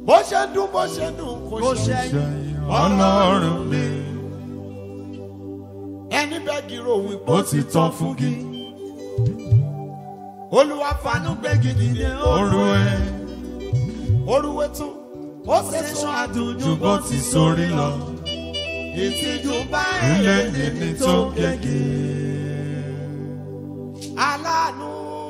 bó ṣe dùn kò ṣẹ̀yìn Ọlọ́run mi. Ẹni bẹ́ẹ̀ gírò wípé ó ti tán fún gi. Olúwa fanú gbégi dìde orúwé tún ó ṣe sọ àdùnjú bó ti sórí lọ. Ìtìjú bá ilé ẹni tó gègé. Aláàánú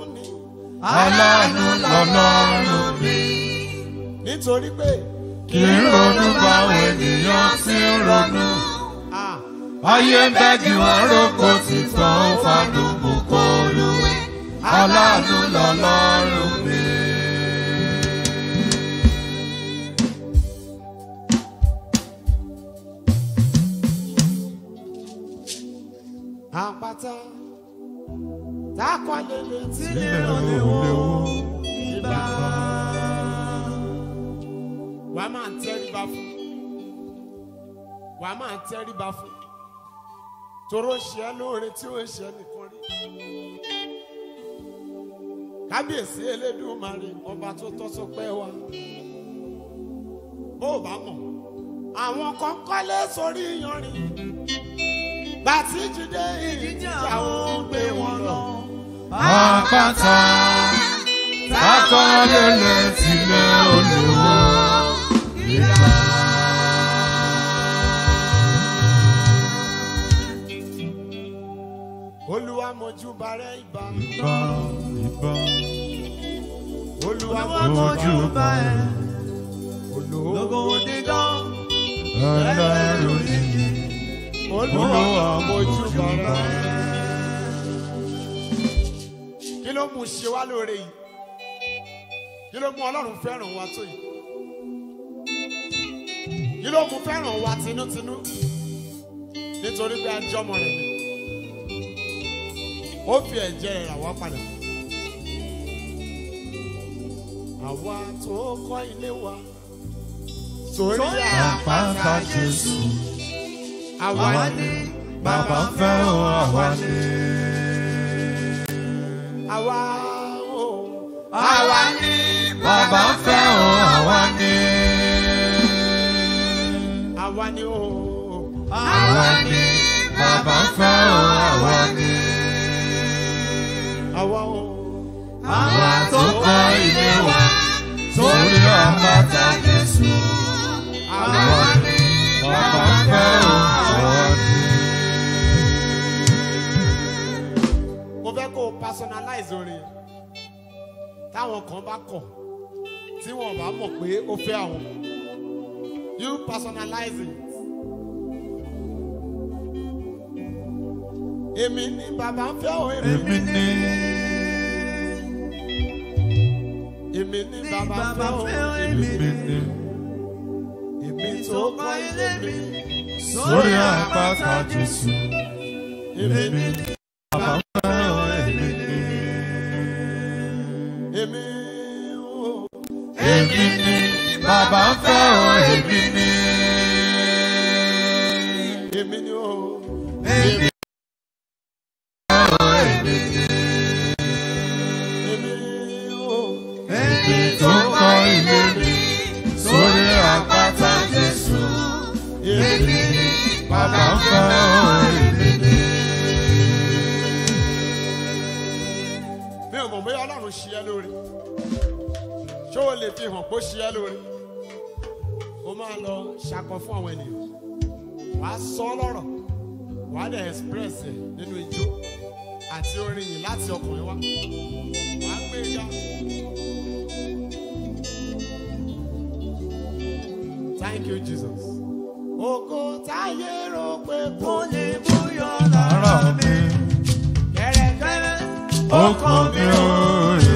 lọ́lọ́run mi. Nítorí pé kì í ronú báwọn ènìyàn ti ń ronú. Ayé ń bẹ́gi wọ́n rókò tí tán ó fanú mú kó lúwé. Aláàánú lọ́lọ́run mi. Àpáta tákọ̀lélẹ̀ tí lè rọlé wò ìbá. Wà á máa tẹríba fún. Wà á máa tẹríba fún. Toró ṣe é lóore tí ó ṣe é nìkan rí. Kábíyèsí Elédùmarè ọba tó tọ́ sọpẹ́ wa. Bó o bá mọ̀, àwọn kan kọ́lé sórí iyanrìn. Bàtí jíde ìdíjà ó gbé wọn lọ. Àpáta tákọ̀lélẹ̀ tí lè olówó ìbá. Olúwa mojú barẹ́ ìbá. Olúwa mojú barẹ́. Ológo dídán. Ẹlẹ́rù yìí. Olúwa mojú barẹ́. Kí ló mú ṣe wá lóore yìí? Kí ló mú Ọlọ́run fẹ́ràn wa tó yìí? Kí ló mú fẹ́ràn wa tinútinú? Nítorí pé a jọmọ rẹ̀ ni. Ó fi ẹ̀jẹ̀ rẹ̀ rà wá padà. Àwa tó kọ́ ilé wa sórí àpáta Jésù. Àwa ni bàbá fẹ́ o, àwa ni. Àwa ni bàbá fẹ́ o, àwa ni. Àwa ni o. Àwa ni bàbá fẹ́ o, àwa ni. Àwa o. Àwa tó kọ́ ilé wa sórí àpáta Jésù. Àwa ni bàbá fẹ́ o, àwa ni. Mo fẹ́ kó o personalize orin. Táwọn kan bá kọ̀ tí wọ́n bá mọ̀ pé ó fẹ́ àwọn. You personalize it. Èmi ni bàbá ń fẹ́ o, èmi ni. Èmi ni bàbá fẹ́ o, èmi ni. Èmi tó kọ́ ilé mi sórí àpáta Jésù. Èmi ni bàbá fẹ́ o, èmi ni. Èmi o. Èmi ni bàbá fẹ́ o, èmi ni. Èmi ni o. Èmi. Tó kọ́ ilé mi sórí àpáta Jésù. Èmi ni bàbá fẹ́ o, èmi ni. Mi ò mọ̀ bóyá Ọlọ́run ṣe ẹ́ lóore. Ṣé o lè fi hàn pé ó ṣe ẹ́ lóore? O máa lọ ṣakọ fún àwọn ènìyàn. Wàá sọ lọ́rọ̀. Wàá dẹ̀ express ẹ̀ nínú ijó àti orin yìí láti ọkùnrin wá. Wàá gbé e ya. Thank you, Jesus. Ògo táyé rò pé kò lè búyọ lára mi. Kẹ̀rẹ̀kẹ̀rẹ̀ ọkàn mi ò rè.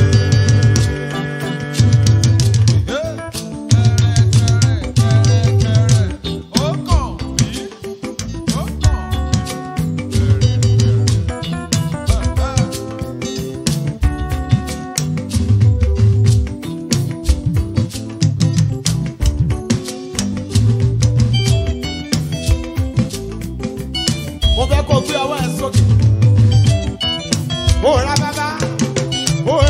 Mo fẹ́ kó gbé ọwọ́ ẹ̀ sókè. Ó ra bàbá, ó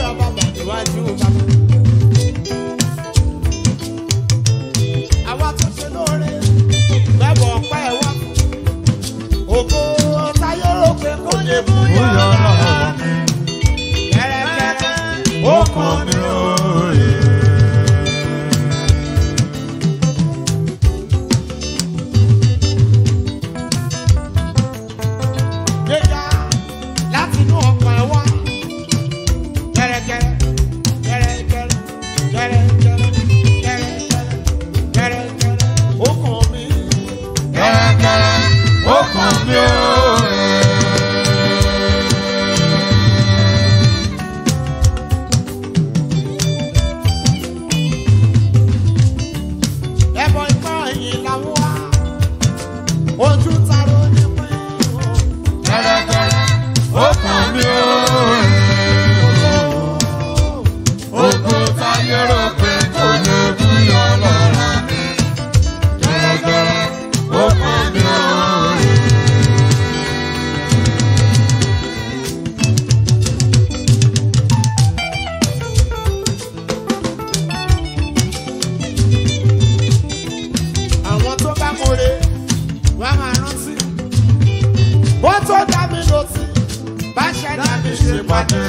mi ṣe pàdé.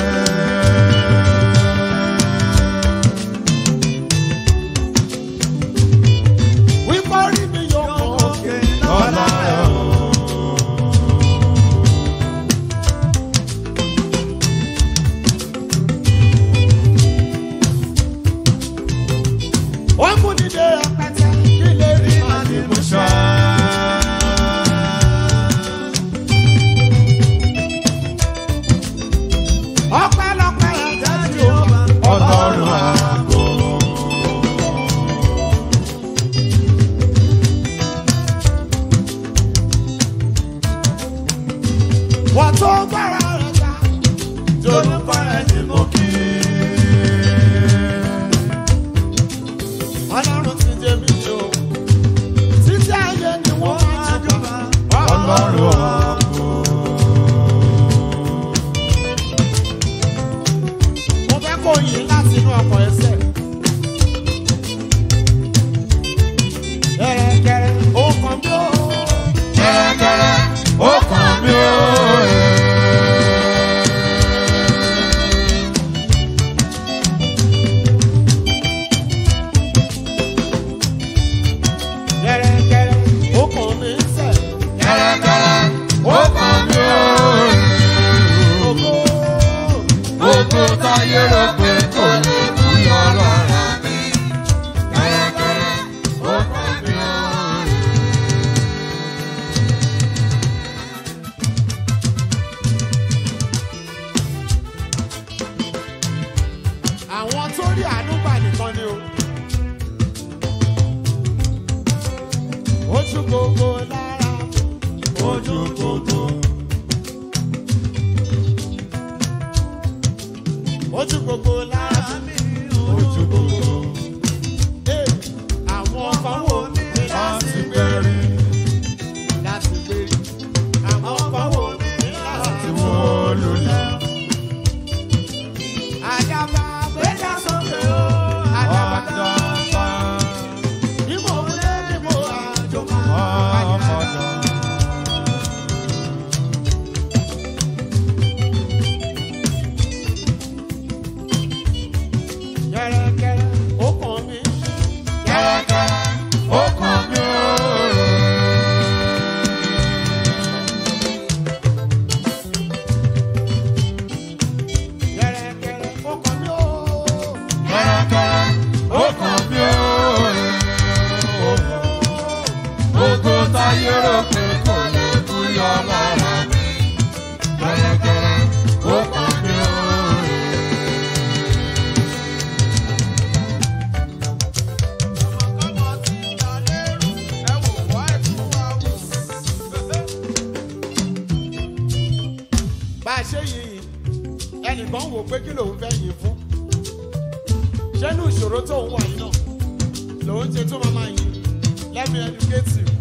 Wípé orí mi yóò mọ òkè Lọ́lá ẹ̀ o. ó mú nílé apẹtẹ kí lè rí màá ní mú ṣá. Ọpẹ́lọpẹ́ ẹ̀jẹ̀ tí ó bá Ọlọ́run àgọ́. wọ́n tó gbára rẹ̀ jà. Jolúkọ ẹ̀ ni mo kí. Ọlọ́run ti jẹ mí jò. Títí ayé ni wọ́n máa jọba. Ọlọ́run àgọ́. Mo fẹ́ kó yìn láti inú ọkọ̀ ẹsẹ̀. Kẹ̀rẹ̀kẹ̀rẹ̀ ó kàn mí ó. Kẹ̀rẹ̀kẹ̀rẹ̀ ó kàn mí ó. Kẹ̀rẹ̀kẹ̀rẹ̀ ó kàn mí sẹ̀. Kẹ̀rẹ̀kẹ̀rẹ̀ ó kàn mí ó. Ògo. Gbogbo táyé rò pé kò lè búyọ lára mi. Kẹ̀rẹ̀kẹ̀rẹ̀ ó kàn mí ó. Àwọn tó rí àánú gbà nìkan ni o. Ojú gbogbo lára mi. Ojú gbogbo. Ojú gbogbo lára mi. Ojú gbogbo. Ee, àwọn kan wò mí Láti bẹ̀rẹ̀ láti gbèrè. Àwọn kan wò mí láti tí wọ́n lulẹ̀. àdàbà gbéjà sókè o. Àdàbà Àdàbà bí mo lé bí mo àjò máa ọmọdé. kẹ̀rẹ̀kẹ̀rẹ̀ ó kàn mí. Kẹ̀rẹ̀kẹ̀rẹ̀ ó kàn mí ó. Kẹ̀rẹ̀kẹ̀rẹ̀ ó kàn mí o. Kẹ̀rẹ̀kẹ̀rẹ̀ ó kàn mí ó. Gbogbo táyé rò pé kò lè búyọ lára mi. Kẹ̀rẹ̀kẹ̀rẹ̀ ó kàn mí ó. Bá a ṣe yìí ẹnìkan wò pé kí lòun fẹ́ yìn fún. Ṣé inú ìṣòro tó ń wà yìí náà lòun ṣe tó máa yìn? Let me educate you.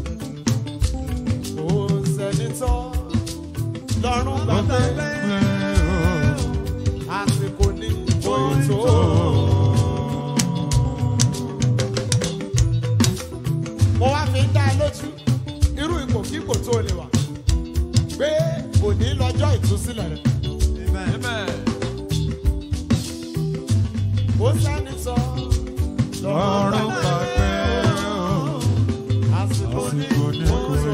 Kò sẹ́ni tọ́ lọ́rùn gbàgbé. Àsìkò ní òótọ́. Mo wá fi ń dá ẹ lójú irú ipòkípò tó lè wà pé òní lọ́jọ́ ìtúsílẹ̀ rẹ̀. Kò sẹ́ni tọ́ Lọ́rùn gbàgbé àsìkò ní àsìkò ní kò tó.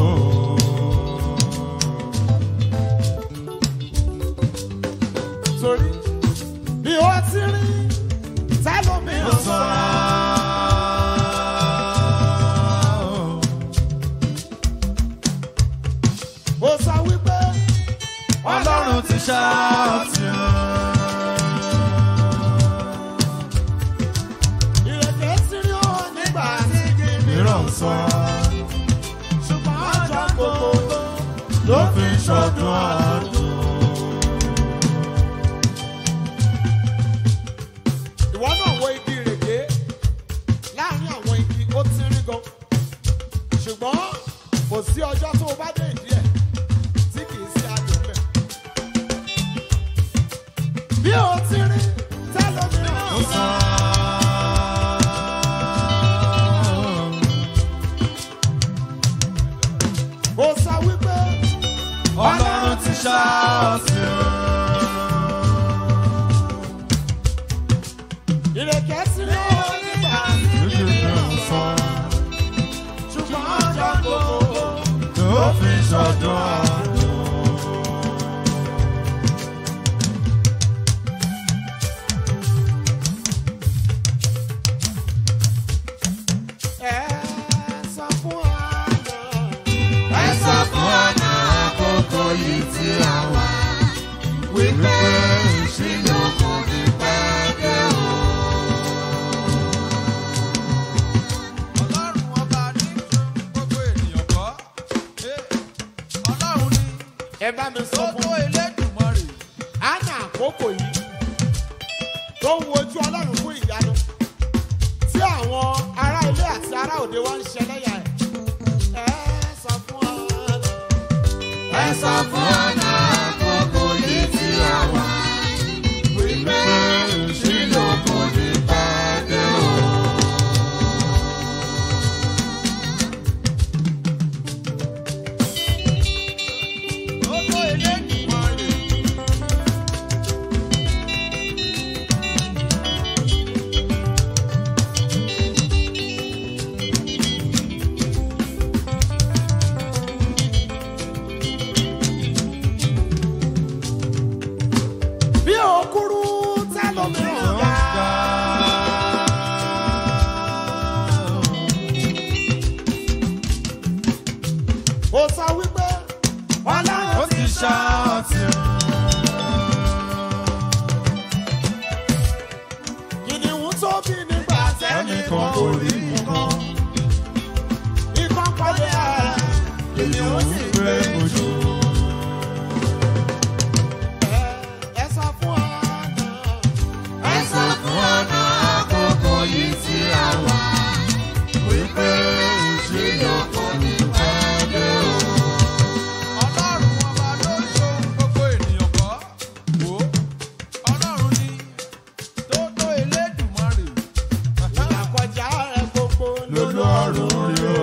torí bí ó ti rí tẹ́lómi ọ̀sán. Ó sọ wípé Ọlọ́run ti ṣàtìyàn. ìrèké sí ní ó nígbà tí kìíní Mìíràn sọ ṣùgbọ́n ọjọ́ gbogbo ló fi ń ṣọdún àádùn. ìwọ náà wo igi ìrèké láàrin àwọn igi ó ti rí gan ṣùgbọ́n kò sí ọjọ́ tó o bá dé ìdí ẹ̀ tí kìí sí adùn bẹ̀. Bí o ti rí tẹ́lómìíràn Ó sọ sílẹ̀ onígbà ṣùgbọ́n ọjọ́ gbogbo ló fi ṣọdún àánú. Yìí tí a wà wípé ìṣílò kò ní pẹ́ dé o. Ọlọ́run ọba ní gbogbo ènìyàn kọ́. Ọlọ́run ní. Ẹ bá mi sọ fún gbogbo Elédùmarè. Á ní àkókò yìí tó ń wojú Ọlọ́run fún ìyanu tí àwọn ará ilé àti ará òde wa ń ṣe lẹ́yà ẹ̀. Ẹ sọ fún ọ̀nà àkókò yìí tí a wà wípé ìṣílò kò ní pẹ́ dé o. Gbogbo Elédùmarè. Ó sọ wípé Ọlọ́run ti ṣáàtì. Kìnìún tó bí nígbà tẹ́nìkan kò rí nǹkan. Ikán pọ́lé ara, kìnìún sì gbé ojú. Ẹ sọ fún ọ̀nà. Ẹ sọ fún ọ̀nà àkókò yìí tí a wà wípé ìṣílò kò ní pẹ́ dé o. Ọlọ́run ọba ló ń ṣohun gbogbo ènìyàn kọ́. Wò ó, Ọlọ́run ní tó tó Elédùmarè. Ìlàkọjá rẹ̀ gbogbo Lójú ọ̀run rí o.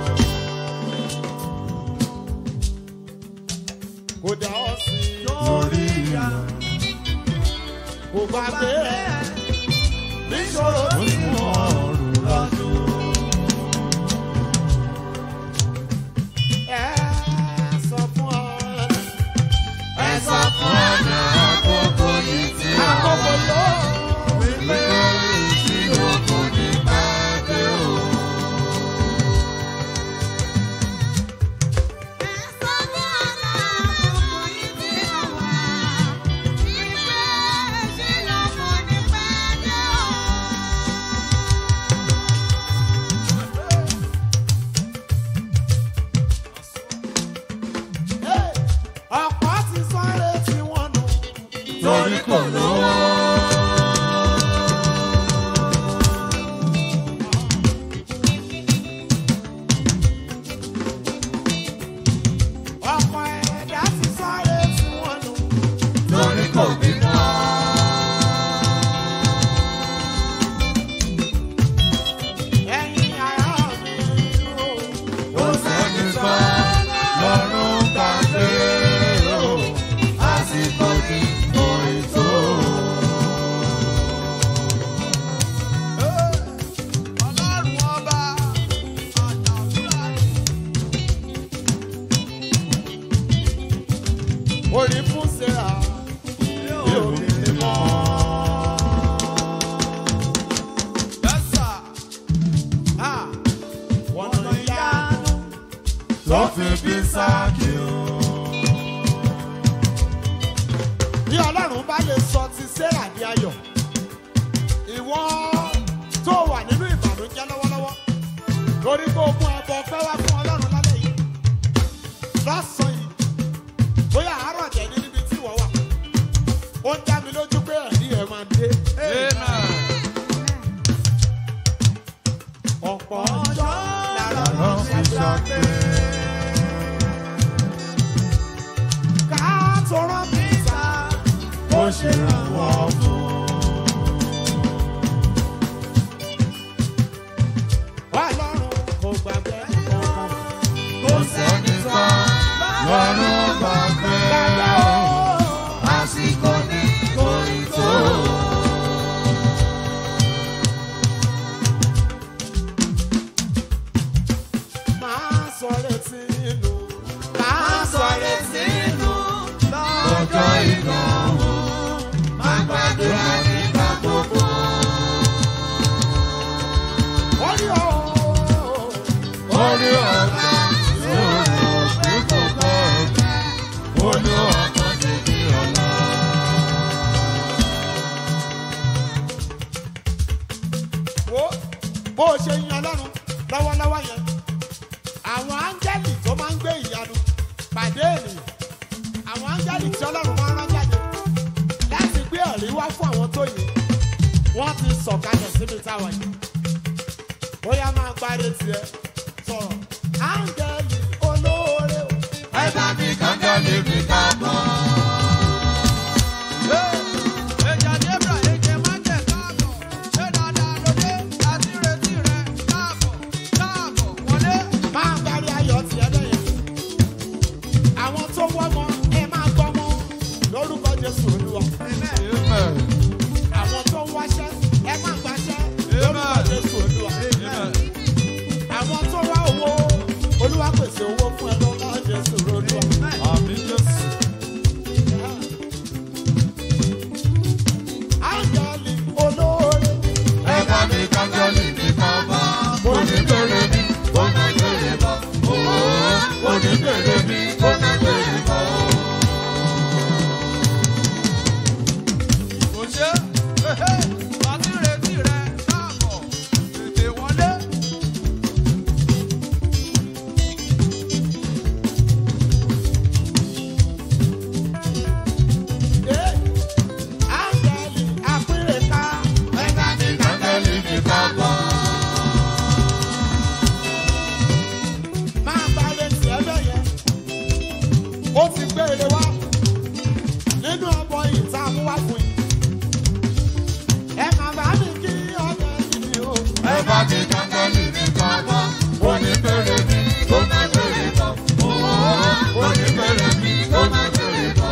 kò dá ọ sí Lórí ìyá kò gbàgbé ẹ̀ níṣòro ó sì mú ọrùn lọ́dún. ẹ sọ fún ọ̀nà. Ẹ sọ fún ọ̀nà àkókò yìí tí a wà Àkókò ló wípé ìṣílò kò ní pẹ́ dé o. ọ̀pọ̀ ti sáré tí wọ́n nù. Torí kò lówó. Ọ̀pọ̀ ẹ̀dá ti sáré tí wọ́n nù. Torí kò bímọ. Ẹ̀yin ará mi o. Kò sẹ́ni kan lọ́rùn gbàgbé o. Àsìkò tí kò ì tó. Ọlọ́run ọba àtàkùrà ni. Orí fún Sarah yóò ní mímọ́. Wọ́n lọ yánu. Tó fi bí sáàkì o. Bí Ọlọ́run bá lè sọ ti Sarah di ayọ̀, ìwọ tó wà nínú ìbànújẹ́ lọ́wọ́lọ́wọ́ lórí kó mú ẹbọ ọpẹ́ wá fún Ọlọ́run lálẹ́ yìí lọ́sàn-án yìí bóyá àárọ̀ jẹ́ ní níbi tí ìwọ wà ó dá mi lójú pé ẹ̀rí ẹ̀ máa dé. Ọ̀pọ̀ ọjọ́ lára Lọ́ fi ṣàpè. ká tó rán pizza Ó ṣe ìrànwọ́ fún. Ọlọ́run kò gbàgbé kankan. Kò sẹ́ni kan lọ́rùn gbàgbé o. Àsìkò ní kò ì tó. bó o ṣe yan Ọlọ́run lọ́wọ́lọ́wọ́ yẹn àwọn áńgẹ́lì tó máa ń gbé ìyanu pàdé ènìyàn àwọn áńgẹ́lì tí Ọlọ́run máa ń rán jáde láti gbé ẹ̀rí wá fún àwọn tó yẹ wọ́n ti sọ̀kalẹ̀ síbi táwọn yìí bóyá máa gbáre tiẹ̀ sọ̀rọ̀ áńgẹ́lì olóore o. ẹ bá mi kángẹ́lì mi káàbọ̀. Máa gbáre ayọ̀ tiẹ̀ lẹ́yìn àwọn tó wọ́ mọ́ ẹ máa gbọ́ mọ́ lórúkọ Jésù Olúwa. Àwọn tó ń wáṣẹ́ ẹ máa gbáṣẹ́ lórúkọ Jésù Olúwa. Àwọn tó wá owó Olúwa pèsè owó fún ẹ lórúkọ Jésù Olúwa. Àmín Jésù. Áńgẹ́lì olóore. Ẹ bá mi kángẹ́lì mi káàbọ̀. Mo ní bèrè mi, mo ní bèrè bọ̀. Mo ní bèrè mi, mo ní bèrè bọ̀. Kò ṣe é, láti retí rẹ̀ káàbọ̀, tètè wọlé. Áńgẹ́lì àpérèká. Ẹ bá mi kángẹ́lì mi káàbọ̀. Máa gbáre tiẹ̀ lẹ́yìn. Ó ti gbé ere wá nínú ọmọ ìta àmúwá fún yìí. Ẹ máa bá mi kí ọ̀gá ìdí o. Ẹ bá mi kángẹ́lì mi káàbọ̀. Mo ní bèrè mi, mo ní bèrè bọ̀. Mo ní bèrè mi, mo ní bèrè bọ̀.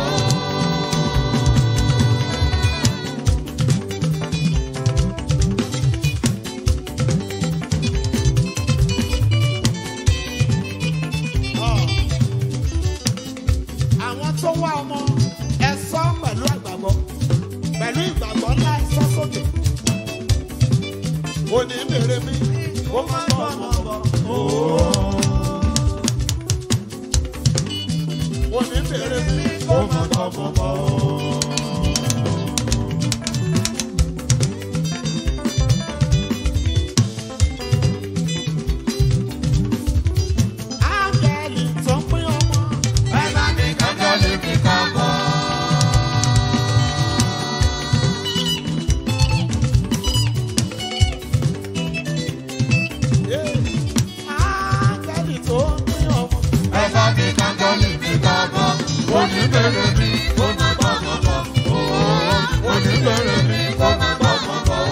Àwọn tó wá ọmọ ẹ sọ pẹ̀lú àgbàgbọ́ pẹ̀lú ìgbàgbọ́ ńlá ẹ sọ sókè. Òní bèrè mi, ó máa gbọ́ ọmọ bọ̀. Òní bèrè mi, ó máa gbọ́ ọmọ bọ̀. Áńgẹ́lì tó ń pín ọmọ. Ẹ bá mi kángẹ́lì mi káàbọ̀. Áńgẹ́lì tó ń pín ọmọ. Ẹ bá mi kángẹ́lì mi káàbọ̀. Mo ní bèrè mi, mo ní bọ̀ bọ̀ bọ̀. Mo ní bèrè mi, mo ní bọ̀ bọ̀ bọ̀.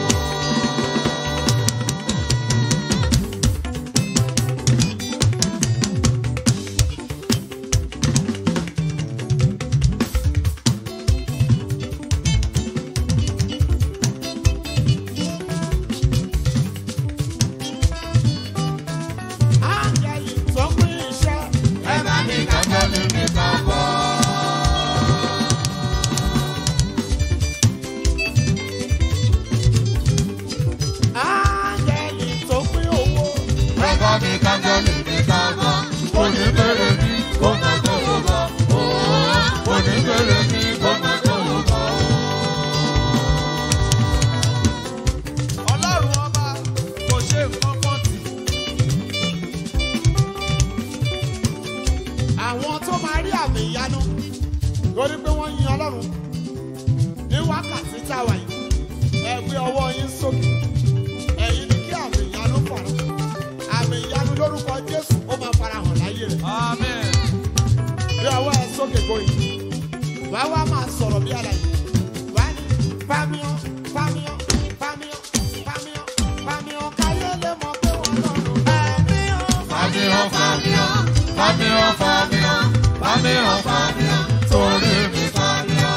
Áńgẹ́lì tó ń pín iṣẹ́. Ẹ bá mi kángẹ́lì mi káàbọ̀. Áńgẹ́lì tó ń pín owó. Ẹ bá mi kángẹ́lì mi káàbọ̀. Mo ní bèrè mi, mo ní bèrè bọ̀. Mo ní bèrè mi, mo ní bèrè bọ̀. Ọlọ́run ọba kò ṣe nǹkan kan tì. Àwọn tó máa rí àmì ìyanu lórí pé wọ́n yin Ọlọ́run ní wákàtí táwa yìí. Ẹ gbé ọwọ́ yín sókè. Ẹ̀yin ni kí àmì ìyanu fọ̀rọ̀. Àmì ìyanu lórúkọ Jésù ó máa farahàn láyé rẹ̀. Àmín. Bí ọwọ́ ẹ sókè gbóyè. Wàá wá máa sọ̀rọ̀ bí àlàyé. Wàá ní fámíọ́ fámíọ́ fámíọ́ fámíọ́ fámíọ́ káyé lè mọ̀ pé wọ́n lọ́rùn. Fámíọ́ Fábíọ́, Fábíọ́, Fábíọ́, Fábíọ́, Fábíọ́, Fábíọ́, torí mi Fábíọ́.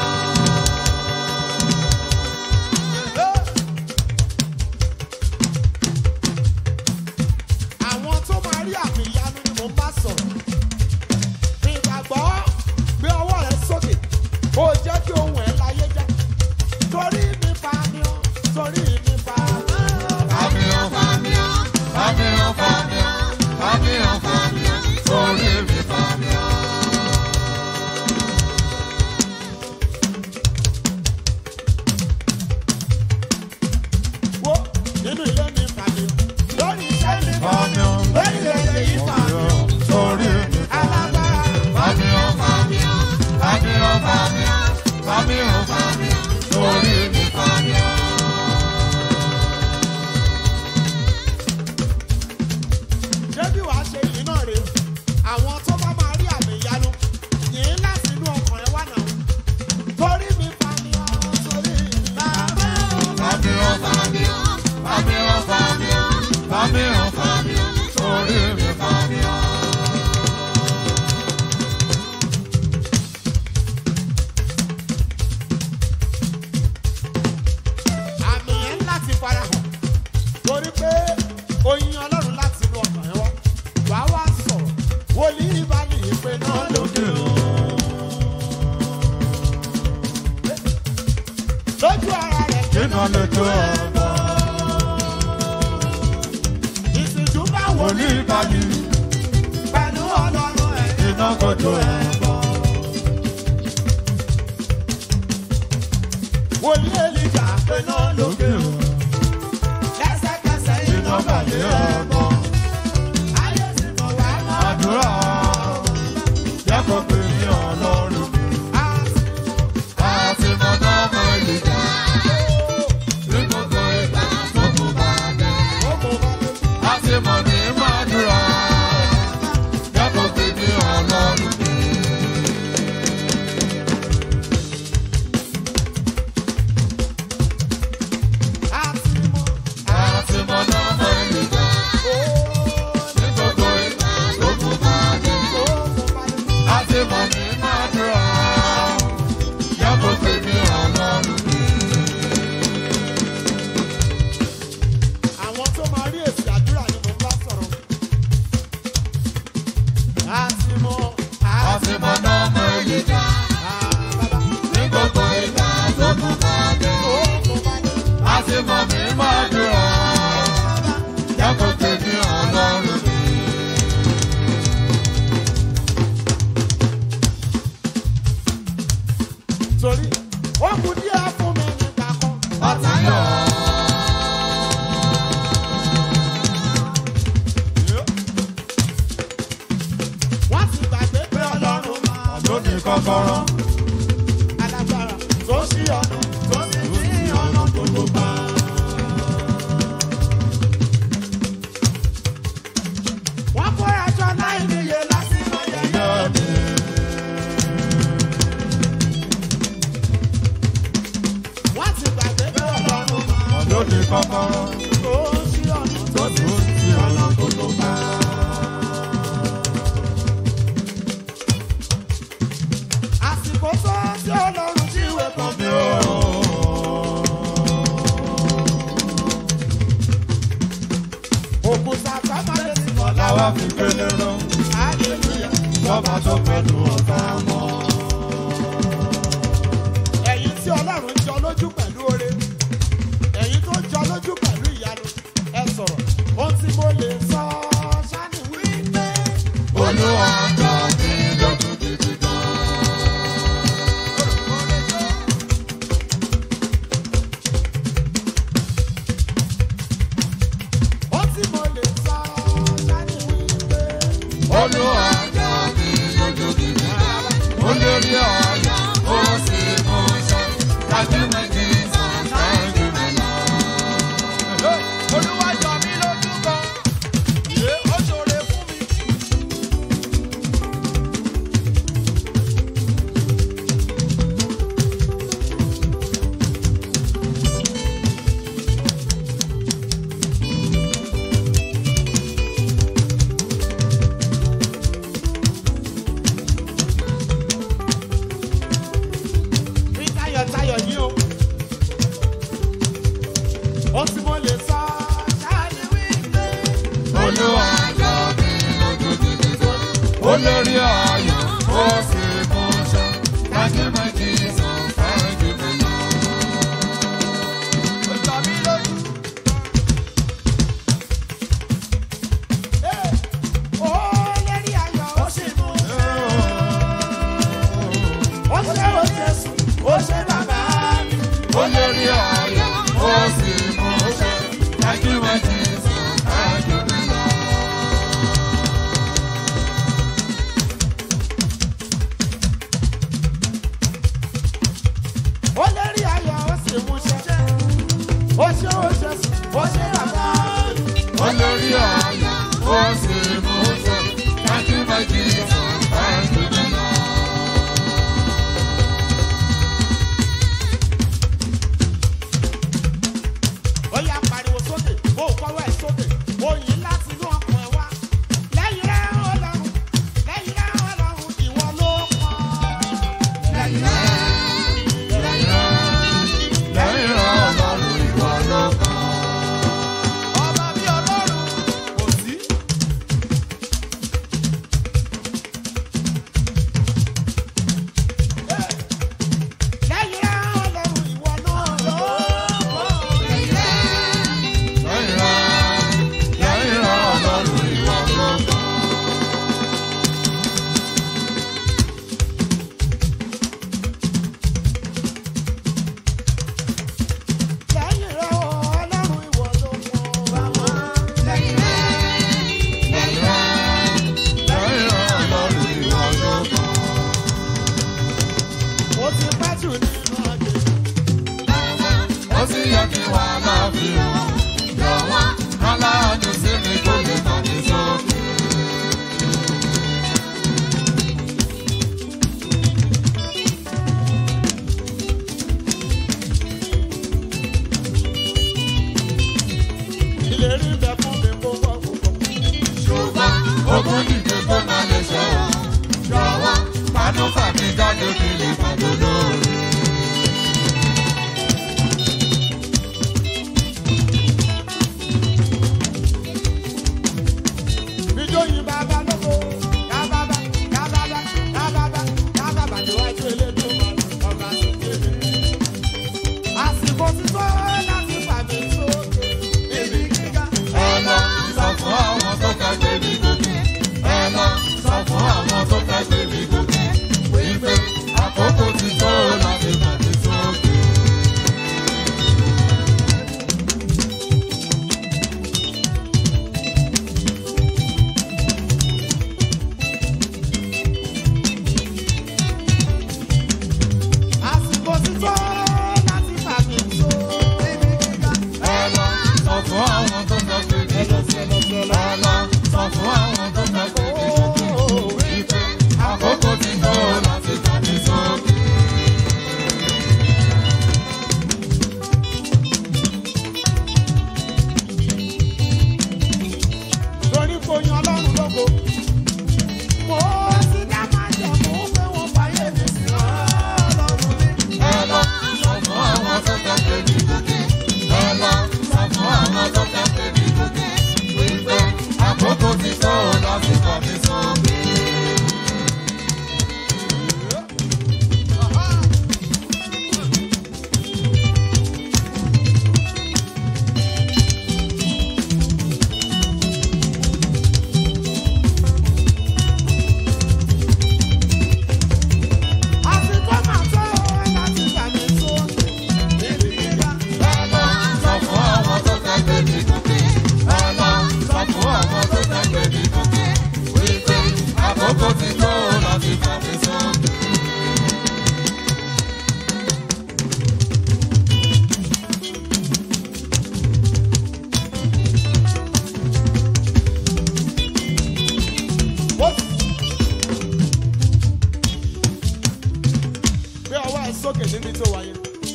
àwọn tó máa rí àmì ìyanu ni mò ń bá sọ̀rọ̀. Ìgbàgbọ́ gbé ọwọ́ rẹ sókè. Ó jẹ́ kí ohun ẹ̀ láyé jẹ́. Torí mi fámíọ́ torí mi fámíọ́. Fábíọ́, Fábíọ́, Fábíọ́, Fábíọ́, Fábíọ́, Fábíọ́, torí mi Fábíọ́. torí pé oyin ọlọ́run láti inú ọkàn yẹn wá wà á wá sọ̀rọ̀ wòlíì bá lè pe náà lókè o. lójú ara rẹ̀ iná lójú ẹ̀bọ. ìsìnjú bá Wòlíì ìbàdí pẹ̀lú ọlọ́run ẹ̀ iná kojú ẹ̀bọ. wòlíì èlìjà pe náà lókè o. lẹ́sẹ̀kẹsẹ̀ iná balẹ̀ ẹ̀bọ. ayé ti mọ̀ wá mọ́. Àdúrà jẹ́ kó pè ní Ọlọ́run. Àti mọ̀nà ọmọ ìlú ní gbogbo ìgbà tó kù bá dé. Àti mọ̀ ní Màdúrà jẹ́ kó pè ní Ọlọ́run. Àti mọ̀nà ọmọ ìlú ní gbogbo ìgbà tó kù bá dé. Àti mọ̀ ní Màdúrà jẹ́ kó pè ní Ọlọ́run. Àwọn tó máa rí èsì àdúrà ni mo bá sọ̀rọ̀. Àti mọ̀nà ọmọ ìlú bàbá ní gbogbo ìgbà tó kù bá dé. Àti mọ̀ ní Màdúrà jẹ́ kó pè ní Ọlọ́run. torí ó kù díẹ̀ fún mi nígbà kan. Ọ̀tá yọ̀. Wọ́n ti gbàgbé pé Ọlọ́run máa Lónìí kọ́kọ́rọ́ alágbára tó ṣí ọ̀nà tó sì ní ọ̀nà gbogbo pa. Wọ́n kó ẹjọ́ láì níye lásìkò yẹn. yẹ́ mi. Wọ́n ti gbàgbé pé Ọlọ́run máa Lónìí kọ́kọ́rọ́ tó ṣí ọ̀nà tó sì tó ní ti ọ̀nà ọ̀nà gbogbo pa. Àsìkò tó tí Ọlọ́run jíwèé kan bí ó. Òkúta sábàlẹ̀ ti mọ̀ Làwa láwa fi gbélé rán hallelujah. lọ́ba tó pẹ̀lú ọ̀tá mọ́. Ẹ̀yin tí Ọlọ́run jọ lójú pẹ̀lú oore, ẹ̀yin tó jọ lójú pẹ̀lú ìyanu, ẹ sọ̀rọ̀. Ohun tí mo lè sọ ṣáni wípé Olúwa jọ mí lójú gidi gan. ohun tí mo lè sọ ṣáni wípé Olúwa jọ mí lójú gidi gan. Ó lórí ọ̀yà ó sì mú ṣe dájú méjì. ìlérí ń bẹ fún mi púpọ̀ púpọ̀. ṣùgbọ́n ogun dìde tó máa lè ṣe ọ́. jọ̀wọ́ pàánù fàmí jáde kí lè pàdé lóore. Bíjó yin bàbá lóko, kábàbà, kábàbà, kábàbà, kábàbà níwájú Elédùmarè, ọba tó kéde. Àsìkò ti tó láti fàmì sókè níbi gíga. ẹ lọ sọ fún àwọn tó fẹ́ gbé mi gòkè. ẹ lọ sọ fún àwọn tó fẹ́ gbé mi gòkè. wípé àkókò ti tó láti fàmì sókè. Àsìkò ti tó láti fàmì sókè níbi gíga. ẹ lọ sọ fún àwọn tó fẹ́ gbé mi gòkè. ẹ lọ sọ fún àwọn tó fẹ́ gbé mi gòkè. wípé àkókò ti tó láti fàmì sókè. Torí kò yan Ọlọ́run lógo. Mo ti dá máa jẹ̀ mú pé wọ́n fàyè mi sí Ọlọ́run mi. ẹ lọ sọ fún àwọn tó fẹ́ gbé mi gòkè. ẹ lọ sọ fún àwọn tó fẹ́ gbé mi gòkè. wípé àkókò ti tó láti fàmì sókè. Àsìkò máa tó láti fàmì sókè níbi gíga. ẹ lọ sọ fún àwọn tó fẹ́ gbé mi gòkè. ẹ lọ sọ fún àwọn tó fẹ́ gbé mi gòkè. wípé àkókò ti tó láti fàmì sókè. Gbé ọwọ́ ẹ sókè níbi tó wáyé.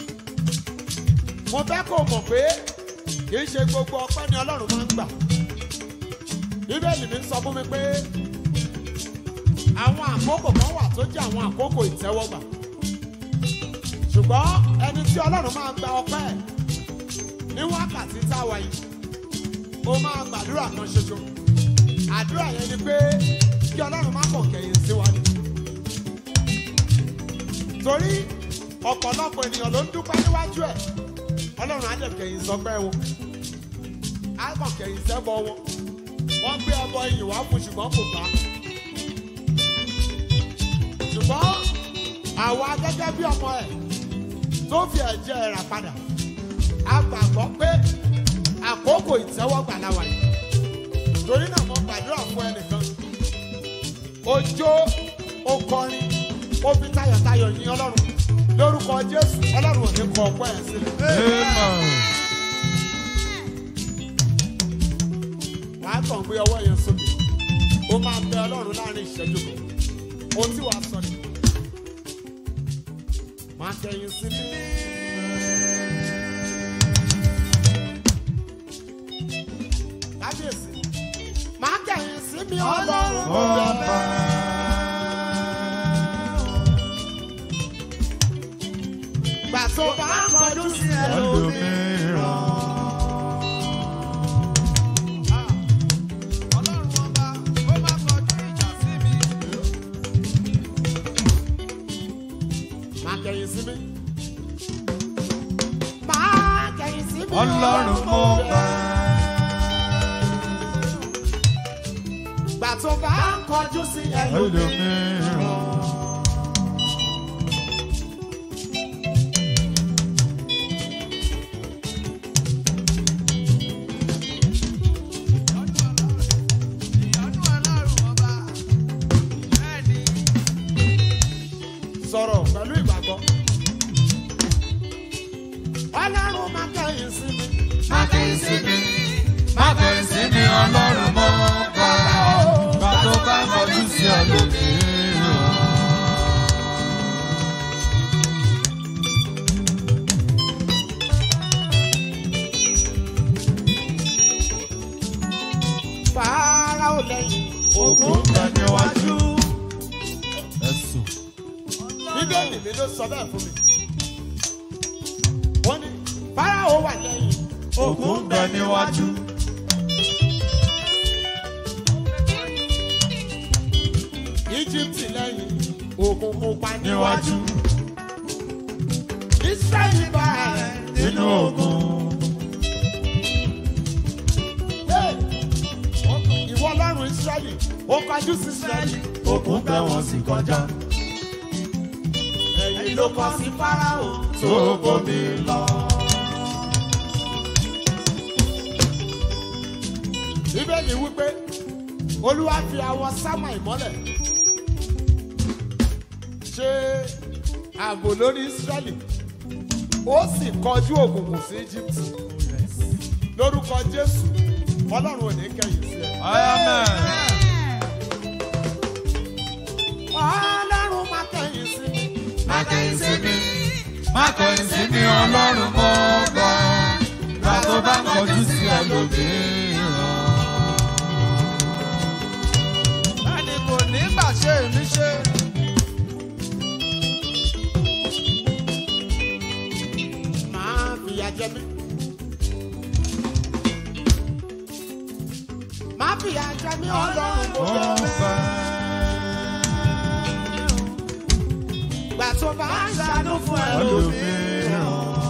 Mo fẹ́ kó mọ̀ pé kì í ṣe gbogbo ọpẹ́ ni Ọlọ́run máa ń gbà. Bíbélì mi ń sọ fún mi pé àwọn àkókò kan wà tó jẹ́ àwọn àkókò ìtẹ́wọ́gbà. Ṣùgbọ́n ẹni tí Ọlọ́run máa gba ọpẹ́ ẹ̀ ní wákàtí tá a wà yìí, ó máa gbàdúrà kan ṣoṣo. Àdúrà yẹn ni pé kí Ọlọ́run má kàn kẹ̀yìn sí wa ni. Torí ọ̀pọ̀lọpọ̀ ènìyàn ló ń dúpẹ́ níwájú ẹ̀. Ọlọ́run á dẹ̀ kẹ̀yìn sọpẹ́ wọn. Á kàn kẹ̀yìn sẹ́bọ wọn. Wọ́n gbé ẹbọ iyìn wá fún ṣùgbọ́n kò bá. Ṣùgbọ́n àwa gẹ́gẹ́ bí ọmọ ẹ̀ tó fi ẹ̀jẹ̀ ẹ̀ rà padà. A gbàgbọ́ pé àkókò ìtẹ́wọ́gbà la wà yìí. Torí náà mo gbàdúrà fún ẹnìkan. Ó jó, ó kọrin, ó fi tayọ̀tayọ̀ yin Ọlọ́run. Lórúkọ Jésù, Ọlọ́run ò ní kọ ọpẹ́ ẹ̀ sílẹ̀. Wàá kàn gbé ọwọ́ yẹn sókè. Ó máa bẹ Ọlọ́run láàrin ìṣẹ́jú kan. Ohun tí wàá sọ ni. Máa kẹ̀yìn sí mi. Kábíyèsí. Máa kẹ̀yìn sí mi Ọlọ́run mo bẹ̀. Gbà tó bá ń kọjú sí ẹlòmíràn. Ọlọ́run ọba, ó máa kọjú ìjà sí mi. Máa kẹ̀yìn sí mi. Máa kẹ̀yìn sí mi. Ọlọ́run mo bẹ̀. Gbà tó bá ń kọjú sí ẹlòmíràn. Sọ̀rọ̀ pẹ̀lú ìgbàgbọ́. Ọlọ́run máa kẹ́yìn sí mi. Má kẹ́yìn sí mi, má kẹ́yìn sí mi, Ọlọ́run mo bẹ̀. Gbà tó bá kọjú sí ẹlòmíràn. Fáráò lẹ́yìn. Òkun ń bẹ níwájú. Ẹ̀sùn. Bíbélì mi ló sọ bẹ́ẹ̀ fún mi. Wọ́n ní Fáráò wà lẹ́yìn. Òkun ń bẹ níwájú. Íjíbítì lẹ́yìn. Òkun pupa Níwájú. níwájú. Ísírẹ́lì bá ẹ̀ Nínú òkun. ìwọ Ọlọ́run Ísírẹ́lì. Ó kọjú sí Ísírẹ́lì. Òkun bẹ wọ́n sì kọjá. Ẹ̀yìn ló kọ sí Fáráò. Tó bomi lọ. Bíbélì wípé Olúwa fi àwọn sámà ìmọ́lẹ̀ ṣe ààbò lórí Ísírẹ́lì. Ó sì kọjú òkùnkùn sí Íjíbítì. Lórúkọ Jésù, Ọlọ́run ò ní kẹ̀yìn sí ẹ. Amen. Ọlọ́run má kẹ̀yìn sí mi. Má kẹ̀yìn sí mi. Má kẹ̀yìn sí mi Ọlọ́run mọ́ bá. Gbà tó bá kọjú sí ẹlòmíràn. Ẹni kò ní gbà ṣe èmi ṣe. Máa fìyà jẹ mí. Máa fìyà jẹ mí Ọlọ́run mo Mọ́ bẹ̀. bá. Gbà tó bá ń ṣàánú fún ẹlòmíràn.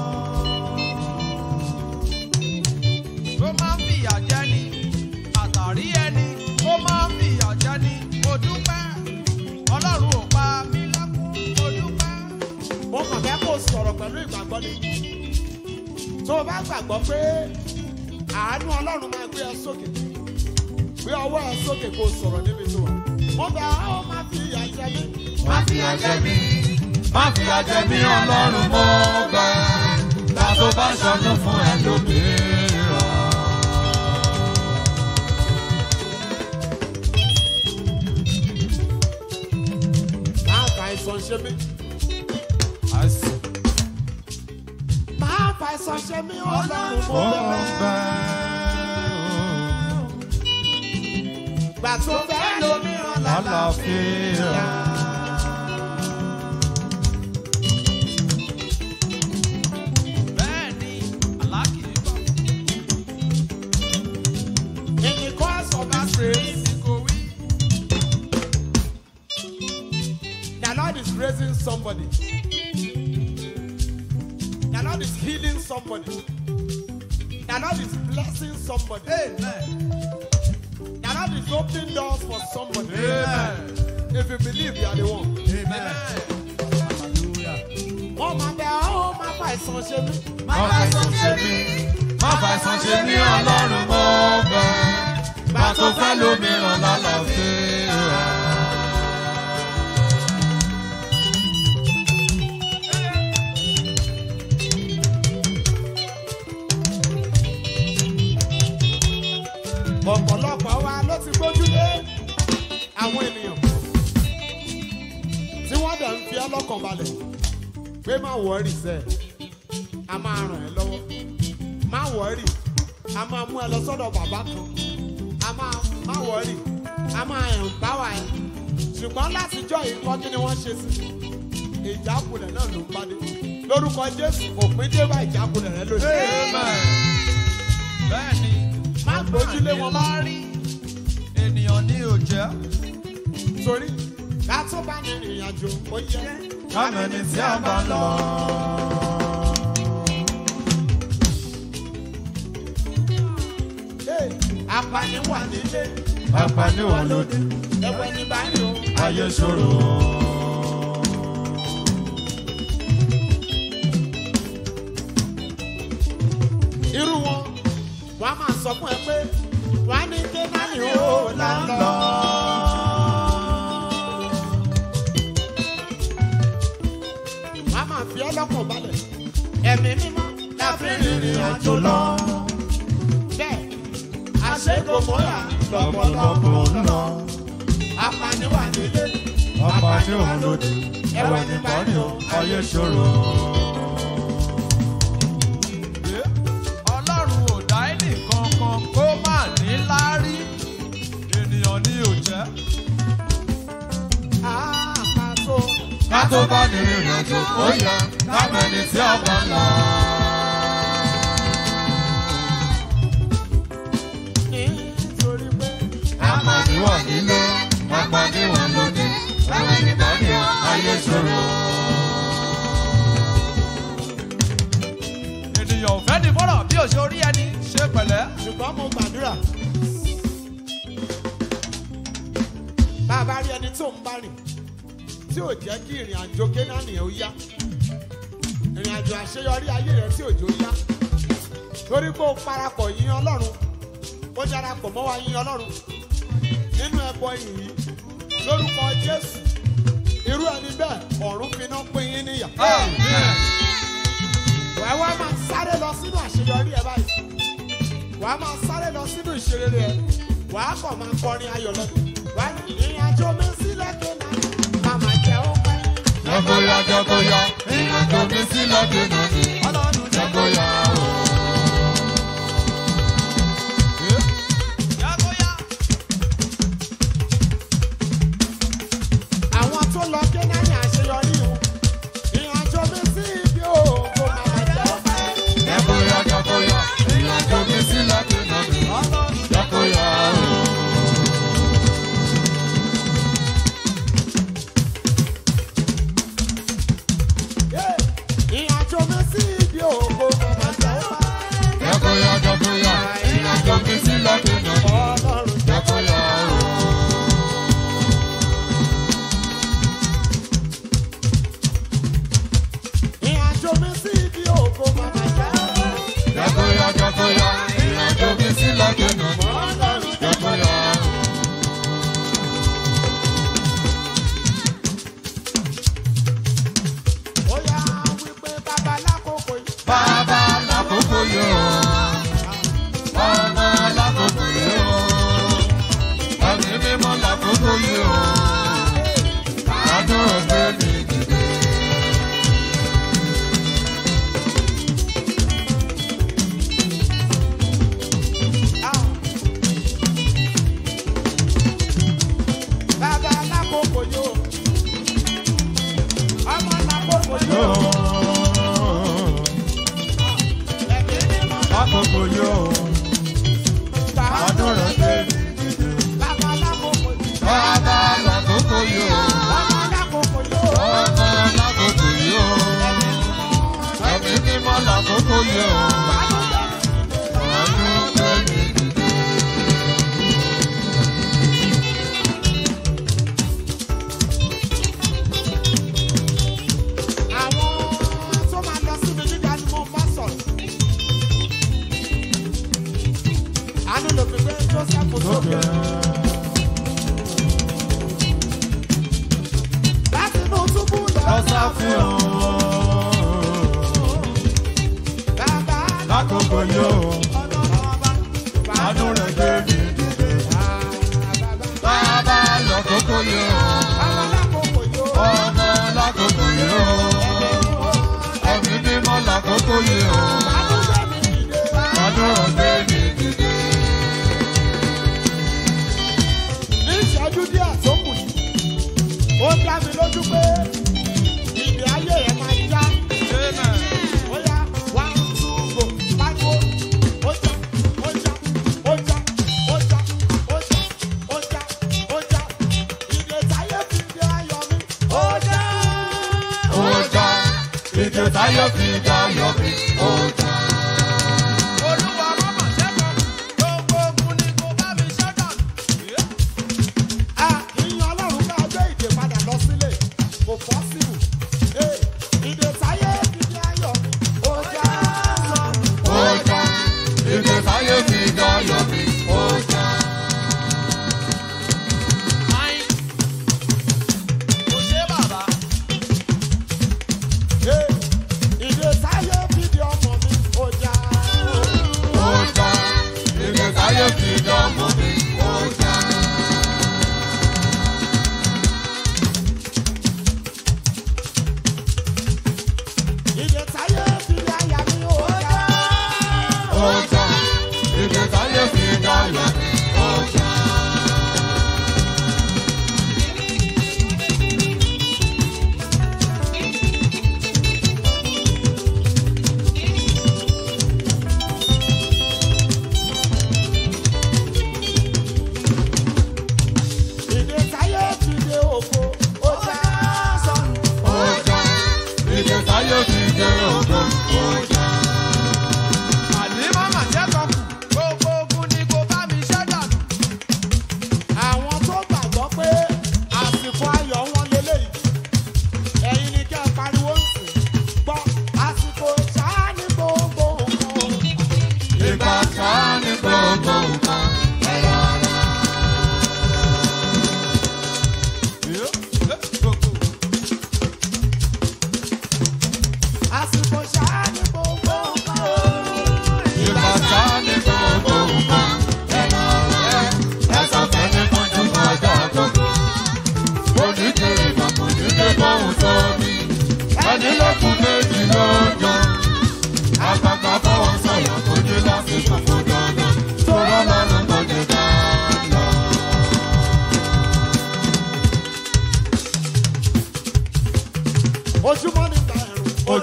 Ó máa ń fìyà jẹ ni. Àtàrí ẹni. Ó máa ń fìyà jẹ ni. Mo dúpẹ́. Ọlọ́run ò pa mí lẹ́kún. Mo dúpẹ́. Mo kàn fẹ́ kó sọ̀rọ̀ pẹ̀lú ìgbàgbọ́ ni. Tó o bá gbàgbọ́ pé àánú Ọlọ́run máa gbé ẹ sókè. Gbé ọwọ́ ẹ sókè kó o sọ̀rọ̀ níbi tó wà. Mo bẹ̀ ọ́ máa fi ìyà jẹ mí. Má fìyà jẹ mí. Má fìyà jẹ mí Ọlọ́run mọ́ bá. Gbà tó bá ṣọdún fún ẹlòmíràn. Máa fa àìsàn ṣe mí. Àìsàn. Máa fa àìsàn ṣe mí Ọlọ́run mo Mọ́ bẹ̀. bá. Gbà tó fẹ́ lómìíràn Àlàáfíà. Bẹ́ẹ̀ ni àlá kì í bọ̀. In the course of that race, Èmi kò wí. the Lord is raising somebody. The Lord is healing somebody. The Lord is blessing somebody. Amen. The Lord is opening doors for somebody. Amen. If you believe, you are the one. Amen. Oh, my God, oh, my àìsàn ṣe mí. Má fàìsàn ṣe mí. Má fàìsàn ṣe mí Ọlọ́run mọ́ bá. Gbà tó fẹ́ lómìíràn lálàáfíà. Ọ̀pọ̀lọpọ̀ wa ló ti gbójúlé àwọn ènìyàn tí wọ́n dẹ̀ ń fi ọlọ́kàn balẹ̀ pé má wọ́ọ̀rì sẹ́ a máa ràn ẹ́ lọ́wọ́ má wọ́ọ̀rì a máa mú ẹ lọ sọ́dọ̀ bàbá kan má wọ́ọ̀rì a máa ẹ̀ǹpáwà ẹ ṣùgbọ́n látijọ́ yìí kọ́ kí ni wọ́n ṣe sí ìjákulẹ̀ náà ló ń bá dé lórúkọ Jésù òpin dé bá ìjákulẹ̀ rẹ lónìí. Amen. Bẹ́ẹ̀ ni. Má gbójúlé wọn mọ́. Lárí ènìyàn ní òjẹ́. Torí ká tó bá ní ìrìn àjò ó yẹ. Kámẹ́ni tí a bá lọ. Apani wà nílé. Apani wà lóde. Ẹ̀wẹ̀ ní báyìí o. Ayé ṣòro. Irú wọn, wọ́n á máa sọ fún ẹ pé wọ́n á ní Kénáánì ó là ń lọ. Wọ́n á máa fi ọlọ́kàn balẹ̀. Ẹ̀mí mímọ́ la fi rìnrìn àjò lọ. Bẹ́ẹ̀, àṣekòmọ́ra lọ́pọ̀lọpọ̀ ń lọ. Apani wà nílé. Apani wà lóde. Ẹ̀wẹ̀ ní báyìí o. Ayé ṣòro. Ọlọ́run ò dá ẹnì kankan kó má ní láárí. Ènìyàn tó bá ní ìrìn àjò ó yẹ káwọn ẹni tí a bá lọ. nítorí pé apàdéwọ̀n nílé apàdéwọ̀n lóde ẹ̀wọ̀n ìbàdí ayé ṣòro. ènìyàn ò fẹ́ ní fọ́rọ̀ bí òṣè orí ẹni ṣe pẹ̀lẹ́. ṣùgbọ́n mo gbàdúrà bá a bá rí ẹni tó ń bá rìn tí ò jẹ́ kí ìrìn àjò Kénáánì yẹn ó yá ìrìn àjò àṣeyọrí ayé rẹ tí òjò yá torí pé ó parapọ̀ yìn Ọlọ́run ó darapọ̀ mọ́ wa yìn Ọlọ́run nínú ẹbọ yìí lórúkọ Jésù irú ẹni bẹ́ẹ̀ ọ̀run finá pín yín níyà. wàá wá máa sáré lọ sínú àṣeyọrí ẹ báyìí wàá máa sáré lọ sínú ìṣerere ẹ wàá kàn máa kọrin ayọ̀ lọ wàá ní ìrìn àjò mi sílẹ̀ Kénáánì màmá jẹ́ ó pẹ́. jẹ́kóyá jẹ́kóyá ìrìn àjò mi sílẹ̀ Kénáánì ọlọ́run jẹ́kóyá o. jágóyá. àwọn tó lọ Kénáánì àṣeyọrí o ìrìn àjò mi sí ibi ògo màmá jẹ́ ó pẹ́. jẹ́kóyá jẹ́kóyá ìrìn àjò mi sílẹ̀ Kénáánì jẹ́kóyá o. ìrìn àjò mi sí ibi ògo màmá jẹ́ ó pẹ́. jẹ́kóyá jẹ́kóyá ìrìn àjò mi sílẹ̀ Kénáánì Ọlọ́run jẹ́ kó jẹ́kóyá o. ìrìn àjò mi sí ibi ògo màmá jẹ́ ó pẹ́. jẹ́kóyá jẹ́kóyá ìrìn àjò mi sílẹ̀ Kénáánì Ọlọ́run jẹ́ kó jẹ́kóyá o. ó yá wípé bàbá lákòókò yìí. Bàbá lákòókò yìí o, ọmọ lákòókò yìí o, ẹ̀mí mímọ́ lákòókò yìí o, adúrò gbé mi dìde. Bàbá lákòókò yìí o. Ọmọ lákòókò yìí o. Ẹ̀mí mímọ́ Lákòókò yìí o, adúrò gbé mi dìde. bàbá lákòókò yìí. Bàbá lákòókò yìí o, Ọmọ lákòókò yìí o. ọmọ lákòókò yìí o, ẹ̀mí mímọ́ lákòókò yìí o, adúrò gbé mi dìde. Àwọn tó máa lọ síbi gíga ni mo bá sọ̀rọ̀. Àánú ló fi gbé Joseph sókè. Láti inú túbú lọ. Ọ̀sà fún ọ. Bàbá Lákòókò yìí o, Ọlọ́run ọba. adúrò gbé mi dìde. Bàbá lákòókò yìí o, Ọmọ lákòókò yìí o. ọmọ lákòókò yìí o, ẹ̀mí mímọ́ lákòókò yìí o, Àdúgbò mi dìde. adúrò gbé mi dìde. Ní ìṣẹ́jú díẹ̀ tó kù yìí, ó dá mi lójú pé ìdè ayé rẹ̀ máa já. Ó yá, 1, 2, go, pariwo. Ó já, ó já, ó já, ó já, ó já, ó já, ó já. Ìdè táyé fi dé ayọ̀ mi. Ó já. Ó já, ìdè táyé fi dayọ̀ mi. Ó já, olúwa mọ́mọ́ ṣẹ́gun gbogbo ogun ni kò bá mi ṣẹ́gun. Ìyìn Ọlọ́run ká gbé ìdè padà lọ sílé. Kò possible. Ìdè táyé fi dé ayọ̀ mi. Ó já. ó já, ìdè táyé fi dayọ̀ mi. Ó já, kò ṣe bàbá. Ìdè táyé fi dé ọmọ mi. Ó já. ó já, ìdè táyé fi dayọ̀ mi. Ó já. Ìdè táyé fi dé aya mi. Ó já. Ó já, ìdè táyé fi dayọ̀ mi. Ó já.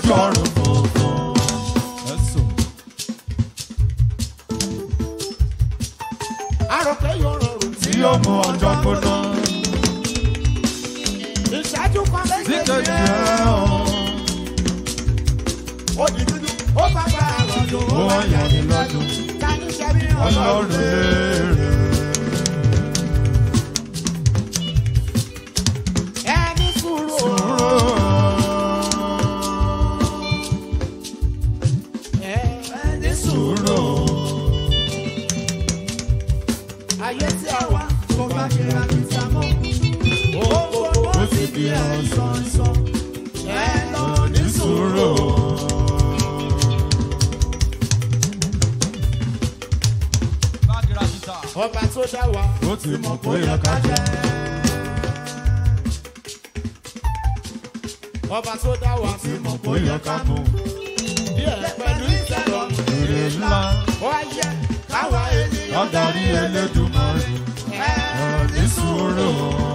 lójú ọ̀run funfun. Ẹ̀sùn. Àròpé yóò rọrùn Tí yóò mú ọjọ́ gbóná. ìṣáájú kan Tí lẹ́yìn kejì ẹ̀. ẹ̀ ọ́. Ó di dúdú, ó bá bá àrọ̀dùn, Ó wá yà ní lọ́dún. Ta ní ṣe bí Ọlọ́run léèrè. ẹni sùúrù. Ẹni sùúrù. Ayé tí a wà kò bá kíra kí ta mọ́. Ó ti di ẹ̀sán sán. Ẹ lọ ní sùúrù. Ọba tó dá wa. Ó ti mọ̀ pé yẹ ká jẹ́. Ọba tó dá wa. Ó ti mọ̀ pé yẹ ká mú. Díẹ̀ pẹ̀lú ìtẹ̀lọ́. Èrè ńlá. Ó yẹ káwa ènìyàn. Lọ́darí Elédùmarè. Ní sùúrù.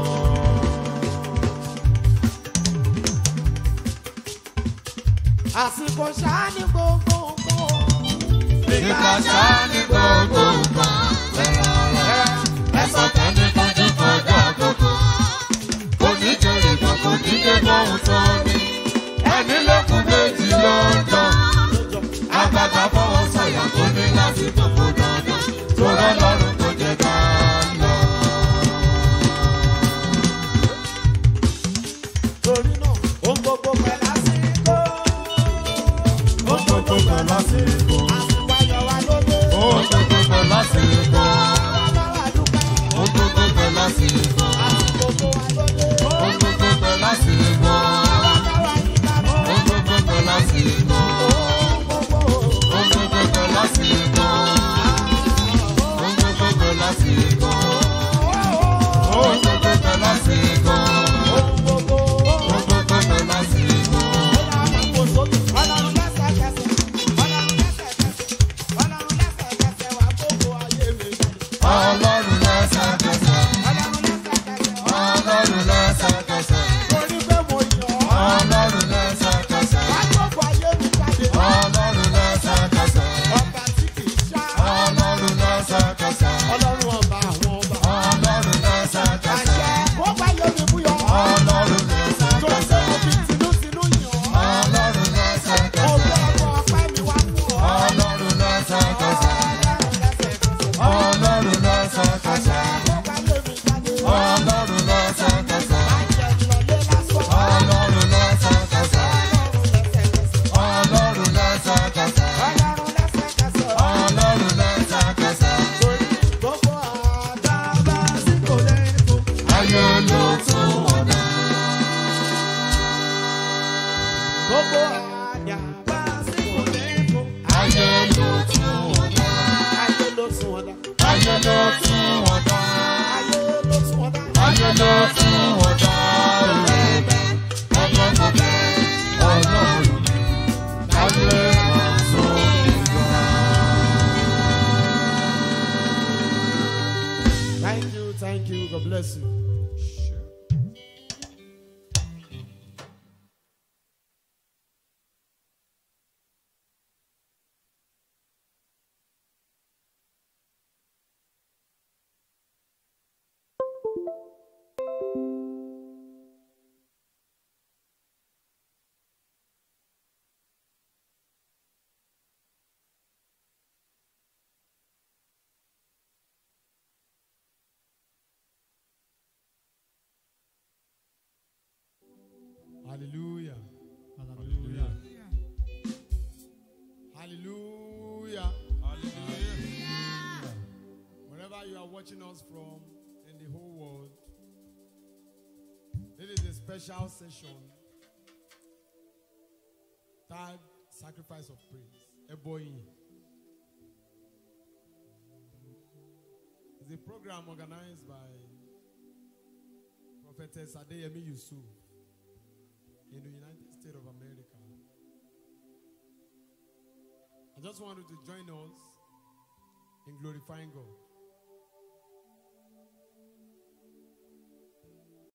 Àsìkò ṣáá ní gbogbo nǹkan. Ìgbà ṣáá ní gbogbo nǹkan. Ẹ̀sọ́ tẹ́lẹ̀ fojú kọjá àkókò. Kò ní jèrè kan, kò ní jẹ́ bọ́hùn tó ní. Ẹni lókun méjì lọ́jọ́. Àgbàgbà fọwọ́ sọ̀yà kò ní láti gbogbo dandan. Torọ́ lọ́rùn kò jẹ́ ká lọ. Torí náà, ohun gbogbo pẹ̀ lásìkò. Ó gbogbo pẹ̀ lásìkò. Àsìkò ayọ̀ wa ló dé. Ó gbogbo pẹ̀ lásìkò. Bàbá wa dúpẹ́. Ó gbogbo pẹ̀ lásìkò. Àsìkò tó wa ló dé. Ó gbogbo pẹ̀ lásìkò. Bàbá wa ní bàbá. Ó gbogbo pẹ̀ lásìkò. Ohun gbogbo. Ó gbogbo pẹ̀ lásìkò. Ó gbogbo pẹ̀ lásìkò. Ó gbogbo pẹ̀ lásìkò. Ohun gbogbo. Ó gbogbo pẹ̀ lásìkò. Ọlọ́run lẹ́sẹ̀kẹsẹ̀. Ọlọ́run lẹ́sẹ̀kẹsẹ̀. Ọlọ́run lẹ́sẹ̀kẹsẹ̀ wà gbogbo ayé mi. Ọlọ́run lẹ́sẹ̀kẹsẹ̀. Ọlọ́run lẹ́sẹ̀kẹsẹ̀. Ọlọ́run lẹ́sẹ̀kẹsẹ̀. Torí pé mo yàn ọ́. Ọlọ́run lẹ́sẹ̀kẹsẹ̀. Wà gbogbo ayé mi jáde. Ọlọ́run lẹ́sẹ̀kẹsẹ̀. Ọba tí kì í ṣá. Ọlọ́run lẹ́sẹ̀kẹsẹ̀. Ọlọ́run ọba àwọn ọba. Ọlọ́run lẹ́sẹ̀kẹsẹ̀. Àṣẹ gbogbo ayé mi búyọ. Ọlọ́run Torí pé mo lẹ́sẹ̀kẹsẹ̀. fi tinútinú yàn ọ́. Ọlọ́run Mo lẹ́sẹ̀kẹsẹ̀. gbé ọkọ̀ ọpẹ́ mi wá fún ọ. Ọlọ́run lẹ́sẹ̀kẹsẹ̀. Ọlọ́run lẹ́sẹ̀kẹsẹ̀. Gbogbo ayé mi jáde. Ọlọ́run lẹ́sẹ̀kẹsẹ̀. Àjẹ́ ìlọlé lásán. Ọlọ́run lẹ́sẹ̀kẹsẹ̀. Ọlọ́run lẹ́sẹ̀kẹsẹ̀. Ọlọ́run lẹ́sẹ̀kẹsẹ̀. Ọlọ́run lẹ́sẹ̀kẹsẹ̀. Ọlọ́run lẹ́sẹ̀kẹsẹ̀. Torí gbogbo àdábà sí kò lè tó. Ayé ló tún wọ́n dá. Gbogbo àdábà sí kò lè tó. Ayé ló tún wọ́n dá. Ayé ló tún wọn dá. Ayé ló tún wọ́n dá. Ayé ló tún wọn dá. Ayé ló tún wọ́n dá. Ọlọ́run bẹ́ Ọlọ́run mi. Ayé wọn tó ìgbà. Thank you. God bless you. Hallelujah. Hallelujah. Hallelujah. Wherever you are watching us from in the whole world, this is a special session tagged Sacrifice of Praise. Eboyin. It's a program organized by Prophetess Adeyemi Yusuf in the United States of America. I just want you to join us in glorifying God.